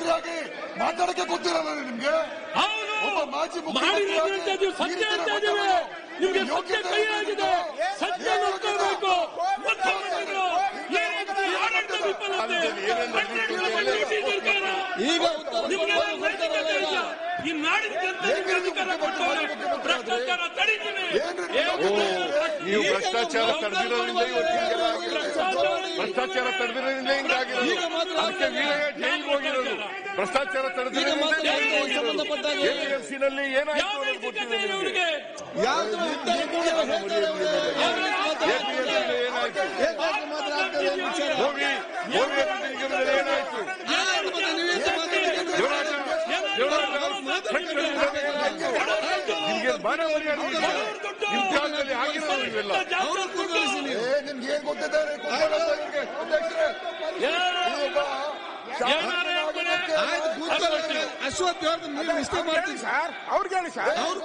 ಮುಖ್ಯಮಂತ್ರಿಯಾಗಿ ಮಾತಾಡಕ್ಕೆ ಗೊತ್ತಿರಲ್ಲ ನಿಮ್ಗೆ. ಒಬ್ಬ ಮಾಜಿ ಮುಖ್ಯಮಂತ್ರಿ ಸತ್ಯ ಅಂತ ಇದ್ದೀವಿ. ನಿಮ್ಗೆ ಸತ್ಯ ಕೈ ಆಗಿದೆ. ಸತ್ಯ ನೋಡ್ಕೋಬೇಕು. ಮುಖ್ಯಮಂತ್ರಿಗಳು ಆಡಳಿತ ವಿಫಲತೆ ಈಗ ಈ ನಾಡಿನ ಜನತೆಗೆ ಅಧಿಕಾರ ಕೊಟ್ಟವ್ರೆ. ಭ್ರಷ್ಟಾಚಾರ ತಡೀತೀನಿ. ನೀವು ಭ್ರಷ್ಟಾಚಾರ ತಡೆದಿರೋದ್ರಿಂದ ಭ್ರಷ್ಟಾಚಾರ ತಡೆದಿರೋದ್ರಿಂದ ಹಿಂಗಾಗಿರೋದು. ಅದಕ್ಕೆ ವೀರಯ್ಯ ಜೈಲಿಗೆ ಹೋಗಿರೋದು. ಭ್ರಷ್ಟಾಚಾರ ತಡೆದಿರೋದ್ರಿಂದ ಜೈಲಿಗೆ ಹೋಗಿರೋದು. ಎಪಿಎಂಸಿನಲ್ಲಿ ಏನಾಯ್ತು ಅನ್ನೋದು ಗೊತ್ತಿದೆ ನಿಮಗೆ. ಎಪಿಎಂಸಿನಲ್ಲಿ ಏನಾಯ್ತು ಹೋಗಿ ಏನಾಯ್ತು ನಿಮ್ಗೆ ಬಾಣ ಮರ್ಯಾದೆ ನಿಮ್ ಕಾಲದಲ್ಲಿ ಆಗಿರೋದು ಇವೆಲ್ಲ. ನಿಮ್ಗೆ ಏನ್ ಗೊತ್ತಿದ್ದಾರೆ ಅಶ್ವಥ್ ನೀವು ಇಷ್ಟೇ ಮಾಡ್ತೀವಿ ಸರ್. ಅವ್ರಿಗೆ ಹೇಳಿ ಸರ್. ಅವ್ರು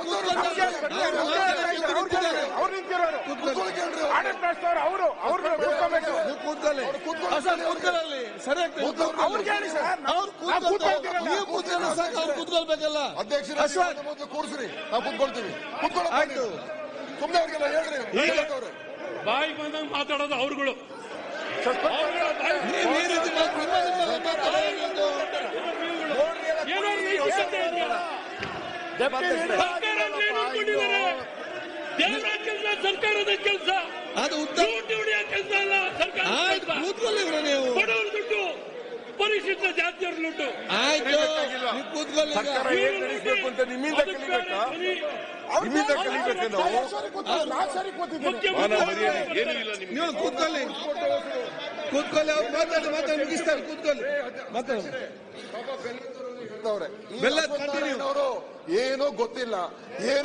ಕೂತ್ಕೊಳ್ಬೇಕಲ್ಲ. ಅಧ್ಯಕ್ಷರ ಮೊದಲು ಕೂರಿಸ್ರಿ, ನಾವು ಕೂತ್ಕೊಳ್ತೀವಿ. ಆಯ್ತು, ಸುಮ್ಮನೆ ಅವ್ರಿಗೆಲ್ಲ ಹೇಳ್ರಿ. ಬಾಯಿ ಬಂದಂಗೆ ಮಾತಾಡೋದು ಅವ್ರುಗಳು. ಸರ್ಕಾರದ ಕೆಲಸ ಅದು ಕೆಲಸ ಅಲ್ಲ. ಸರ್ಕಾರ ನೀವು ಬಡವರ ದುಡ್ಡು, ಪರಿಶಿಷ್ಟ ಜಾತಿಯವರ ದುಡ್ಡು. ಆಯ್ತು, ಕೂತ್ಕೊಳ್ಳಿ. ಸರ್ಕಾರ ಏನ್ ನಡೆಸಬೇಕು ಅಂತ ನಿಮ್ಮಿಂದ ಕಲಿಬೇಕಾ? ನಿಮ್ಮಿಂದ ಕಲಿಬೇಕು ನಾವು. ನೀವು ಕೂತ್ಕೊಳ್ಳಿ, ಕೂತ್ಕೊಳ್ಳಿ. ಅವ್ರು ಮಾತಾಡಿ ಮುಗಿಸ್ತಾರೆ. ಕೂತ್ಕೊಳ್ಳಿ, ಮಾತಾಡಿ. ಬೆಲ್ಲದವರು ಏನೋ ಗೊತ್ತಿಲ್ಲ, ಏನೋ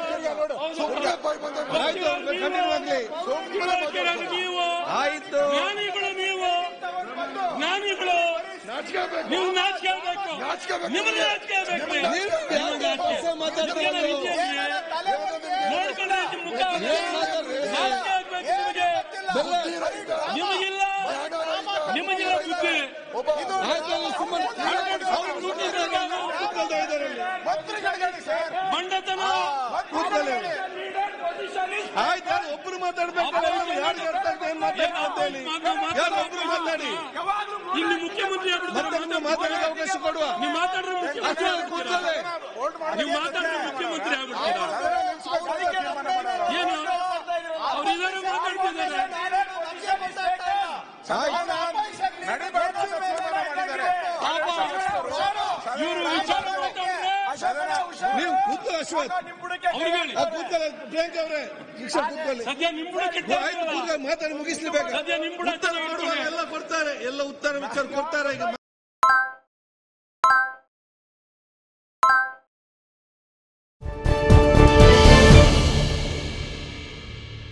ಆಯ್ತು. ಜ್ಞಾನಿಗಳು ನೀವು, ಜ್ಞಾನಿಗಳು ನೀವು ನಾಚಿಕೆ ಆಗಬೇಕು. ನಿಮಗೆ ನಾಚಿಕೆ ಆಗಬೇಕು. ನೋಡ್ಕೊಳ್ಳಿ ಮುಖ. ನಾಚಿಕೆ ಆಗ್ಬೇಕು ನಿಮಗಿಲ್ಲ, ನಿಮಗಿಲ್ಲ ಬುದ್ಧಿ. ಮಂಡತನ ಆಯ್ತು. ಒಬ್ರು ಮಾತಾಡ್ಬೇಕು. ಒಬ್ರು ಮಾತಾಡಿ. ಇಲ್ಲಿ ಮುಖ್ಯಮಂತ್ರಿ ಮಾತಾಡಕ್ಕೆ ಅವಕಾಶ ಕೊಡುವ. ನೀವು ಮಾತಾಡಿದ್ರೆ ಕೂತ್ಕೊಳ್ಳಿ. ನೀವು ಮಾತಾಡಿದ್ರೆ ಮುಖ್ಯಮಂತ್ರಿ ಆಗ್ಬಿಡ್ತೀರಾ? ಏನು ಅವರಿದ್ದಾರೆ ಮಾತಾಡ್ತಿದ್ದಾರೆ. ಇವರು ವಿಚಾರ ನೀವು ಕೂತ್ಕೊಳ್ಳಿ. ಅಶ್ವಥ್ ಕೂತ್ಕೊಳ್ಳಿ. ಪ್ರಿಯಾಂಕ ಅವರೇ ಕೂತ್ಕೊಳ್ಳಿ. ಸದ್ಯ ನಿಂಬುಡಕ್ಕೆ ಮಾತಾಡಿ ಮುಗಿಸ್ಲೇಬೇಕು. ಸದ್ಯ ನಿಂಬುಡ ಎಲ್ಲ ಕೊಡ್ತಾರೆ, ಎಲ್ಲ ಉತ್ತರ ವಿಚಾರ ಕೊಡ್ತಾರೆ. ಈಗ